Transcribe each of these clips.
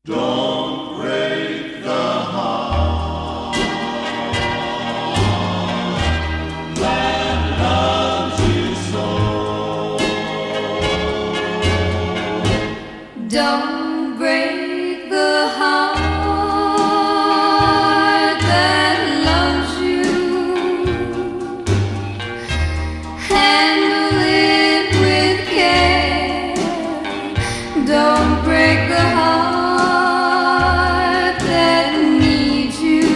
Don't break the heart that loves you so. Don't break the heart that loves you. Handle it with care. Don't break the heart that needs you.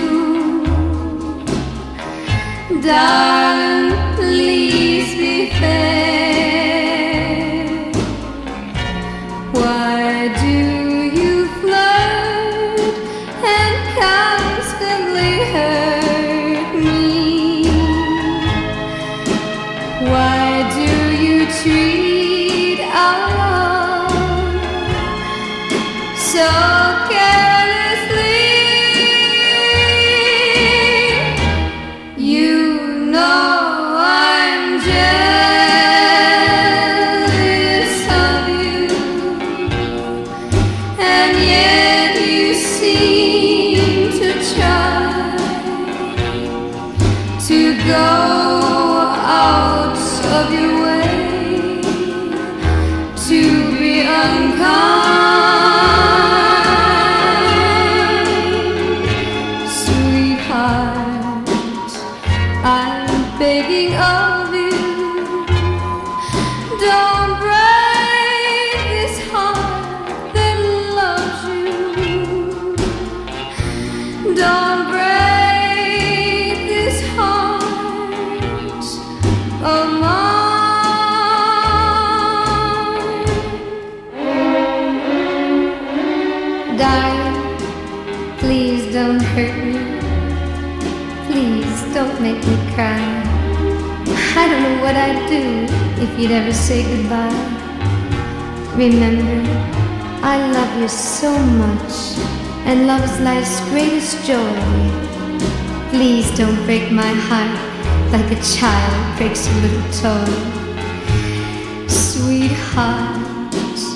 Darling, please be fair. Why do you flirt and constantly hurt me? Why do you treat our love so carelessly? You know I'm jealous of you, and yet you seem to try to go out of your way to be unkind. Sweetheart, I'm begging of you, don't break this heart that loves you. Don't break this heart of mine. Darling, please don't hurt me. Please don't make me cry. I don't know what I'd do if you'd ever say goodbye. Remember, I love you so much, and love is life's greatest joy. Please don't break my heart like a child breaks a little toy. Sweetheart,